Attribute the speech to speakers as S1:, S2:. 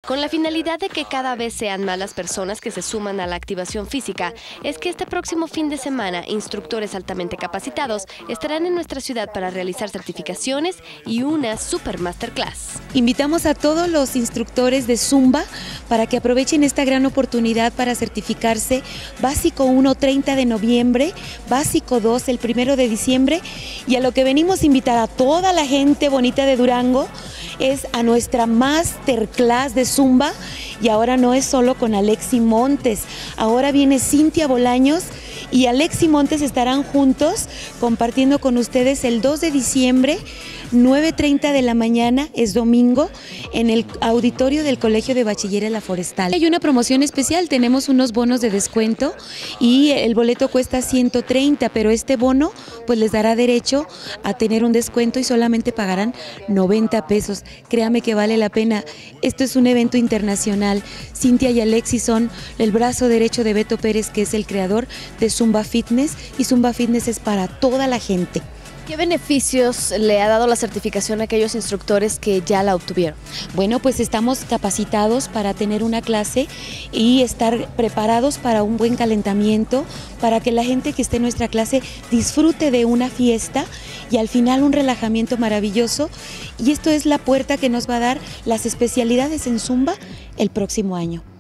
S1: Con la finalidad de que cada vez sean más las personas que se suman a la activación física, es que este próximo fin de semana, instructores altamente capacitados estarán en nuestra ciudad para realizar certificaciones y una super masterclass.
S2: Invitamos a todos los instructores de Zumba para que aprovechen esta gran oportunidad para certificarse. Básico 1, 30 de noviembre, Básico 2, el 1 de diciembre. Y a lo que venimos a invitar a toda la gente bonita de Durango es a nuestra masterclass de Zumba, y ahora no es solo con Alexi Montes, ahora viene Cintia Bolaños y Alexi Montes estarán juntos compartiendo con ustedes el 2 de diciembre, 9:30 de la mañana, es domingo, en el auditorio del Colegio de Bachilleres La Forestal. Hay una promoción especial, tenemos unos bonos de descuento y el boleto cuesta 130, pero este bono pues les dará derecho a tener un descuento y solamente pagarán 90 pesos. Créame que vale la pena, esto es un evento internacional. Cintia y Alexi son el brazo derecho de Beto Pérez, que es el creador de Zumba Fitness, y Zumba Fitness es para toda la gente.
S1: ¿Qué beneficios le ha dado la certificación a aquellos instructores que ya la obtuvieron?
S2: Bueno, pues estamos capacitados para tener una clase y estar preparados para un buen calentamiento, para que la gente que esté en nuestra clase disfrute de una fiesta y al final un relajamiento maravilloso. Y esto es la puerta que nos va a dar las especialidades en Zumba el próximo año.